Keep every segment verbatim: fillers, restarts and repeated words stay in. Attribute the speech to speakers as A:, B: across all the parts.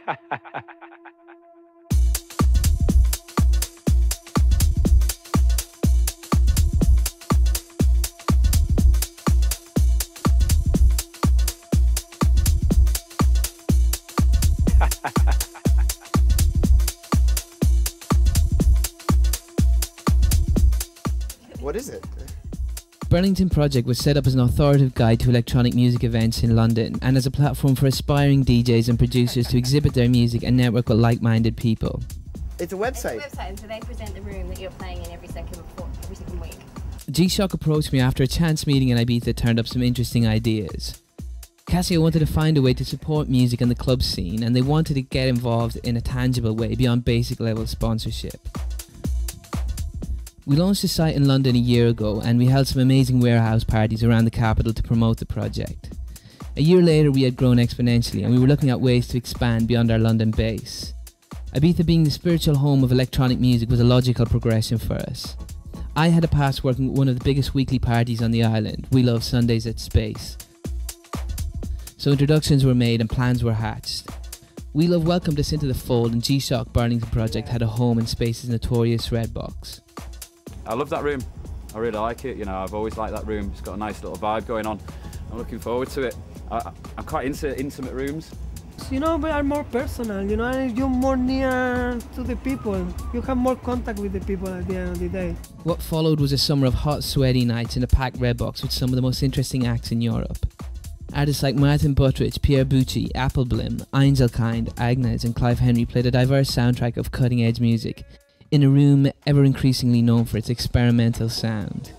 A: What is it?
B: Burlington Project was set up as an authoritative guide to electronic music events in London and as a platform for aspiring D Js and producers to exhibit their music and network with like-minded people.
A: It's a website.
C: It's a website, and so they present the room that you're playing in every second, every second week.
B: G-Shock approached me after a chance meeting in Ibiza turned up some interesting ideas. Casio wanted to find a way to support music in the club scene, and they wanted to get involved in a tangible way beyond basic level sponsorship. We launched the site in London a year ago, and we held some amazing warehouse parties around the capital to promote the project. A year later we had grown exponentially, and we were looking at ways to expand beyond our London base. Ibiza being the spiritual home of electronic music was a logical progression for us. I had a past working with one of the biggest weekly parties on the island, We Love Sundays at Space. So introductions were made and plans were hatched. We Love welcomed us into the fold, and G-Shock Burlington Project had a home in Space's notorious Red Box.
D: I love that room. I really like it. You know, I've always liked that room. It's got a nice little vibe going on. I'm looking forward to it. I, I'm quite into intimate rooms.
E: You know, they are more personal. You know, you're more near to the people. You have more contact with the people at the end of the day.
B: What followed was a summer of hot, sweaty nights in a packed Red Box with some of the most interesting acts in Europe. Artists like Buttrich, Pier Bucci, Appleblim, Einzelkind, Agnes and Clive Henry played a diverse soundtrack of cutting-edge music in a room ever increasingly known for its experimental sound.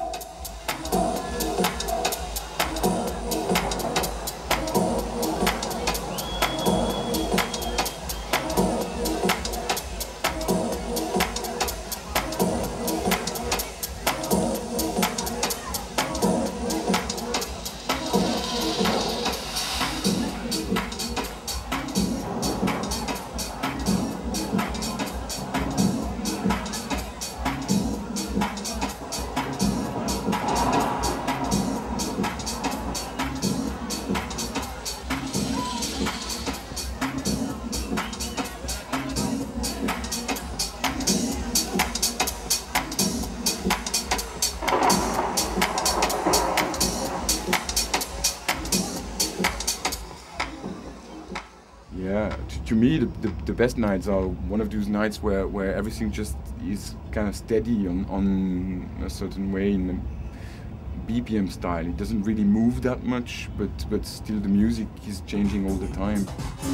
F: Yeah, to, to me the, the, the best nights are one of those nights where, where everything just is kind of steady on, on a certain way in a B P M style. It doesn't really move that much, but, but still the music is changing all the time.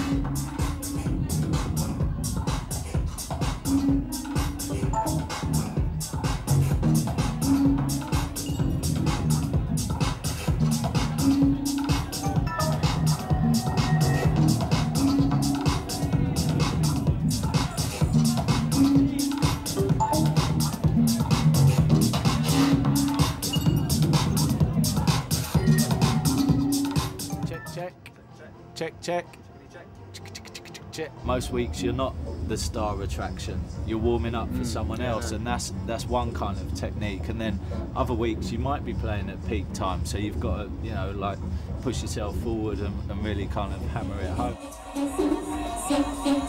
G: Check, check. Most weeks you're not the star attraction. You're warming up for someone else, and that's that's one kind of technique. And then other weeks you might be playing at peak time, so you've got to, you know, like push yourself forward and, and really kind of hammer it home.